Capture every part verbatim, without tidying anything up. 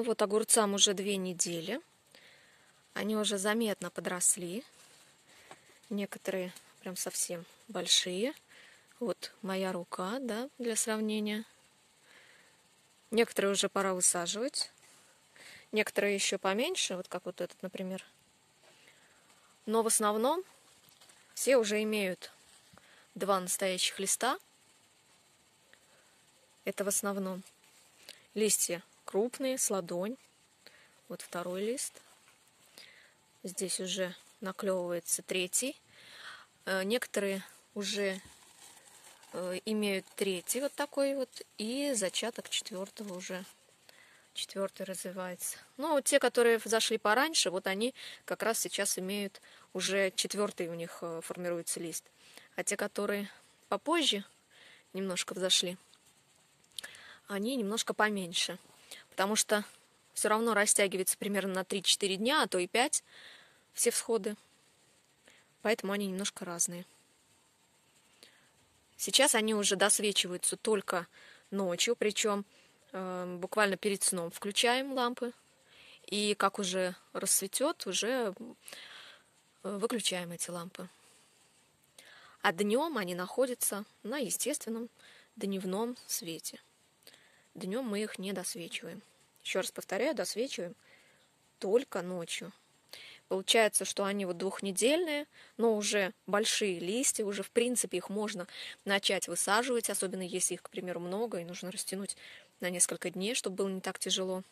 Ну вот огурцам уже две недели. Они уже заметно подросли. Некоторые прям совсем большие. Вот моя рука, да, для сравнения. Некоторые уже пора высаживать. Некоторые еще поменьше, вот как вот этот, например. Но в основном все уже имеют два настоящих листа. Это в основном листья крупные, с ладонь. Вот второй лист. Здесь уже наклевывается третий. Некоторые уже имеют третий вот такой вот. И зачаток четвертого уже. Четвертый развивается. Ну, вот те, которые зашли пораньше, вот они как раз сейчас имеют уже четвертый у них формируется лист. А те, которые попозже немножко взошли, они немножко поменьше. Потому что все равно растягивается примерно на три-четыре дня, а то и пять все всходы. Поэтому они немножко разные. Сейчас они уже досвечиваются только ночью, причем э, буквально перед сном включаем лампы. И как уже рассветет, уже выключаем эти лампы. А днем они находятся на естественном дневном свете. Днем мы их не досвечиваем. Еще раз повторяю, досвечиваем только ночью. Получается, что они вот двухнедельные, но уже большие листья, уже в принципе их можно начать высаживать, особенно если их, к примеру, много, и нужно растянуть на несколько дней, чтобы было не так тяжело.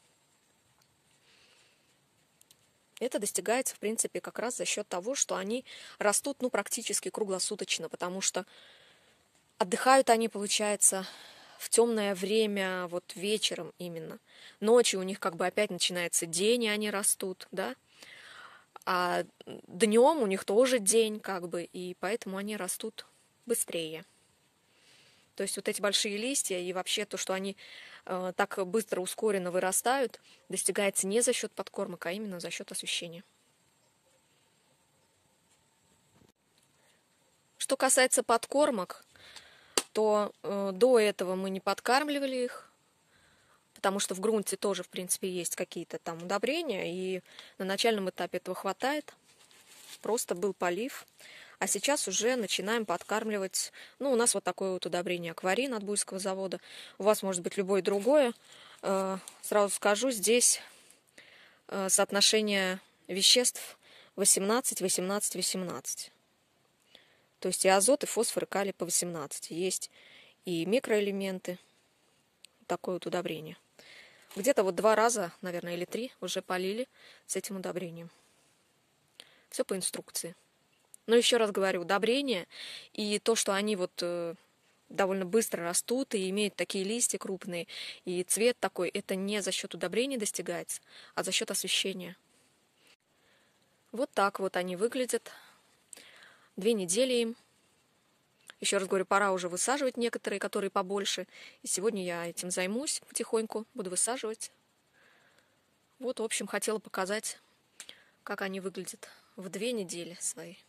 Это достигается, в принципе, как раз за счет того, что они растут, ну, практически круглосуточно, потому что отдыхают они, получается, в темное время, вот вечером именно. Ночью у них как бы опять начинается день, и они растут, да. А днем у них тоже день, как бы, и поэтому они растут быстрее. То есть вот эти большие листья и вообще то, что они э, так быстро, ускоренно вырастают, достигается не за счет подкормок, а именно за счет освещения. Что касается подкормок, то э, до этого мы не подкармливали их, потому что в грунте тоже, в принципе, есть какие-то там удобрения, и на начальном этапе этого хватает. Просто был полив. А сейчас уже начинаем подкармливать. Ну, у нас вот такое вот удобрение акварин от Буйского завода. У вас может быть любое другое. Сразу скажу, здесь соотношение веществ восемнадцать, восемнадцать, восемнадцать. То есть и азот, и фосфор, и калий по восемнадцать. Есть и микроэлементы. Такое вот удобрение. Где-то вот два раза, наверное, или три уже полили с этим удобрением. Все по инструкции. Но еще раз говорю, удобрения и то, что они вот э, довольно быстро растут и имеют такие листья крупные, и цвет такой, это не за счет удобрений достигается, а за счет освещения. Вот так вот они выглядят. Две недели им. Еще раз говорю, пора уже высаживать некоторые, которые побольше. И сегодня я этим займусь потихоньку, буду высаживать. Вот, в общем, хотела показать, как они выглядят в две недели свои.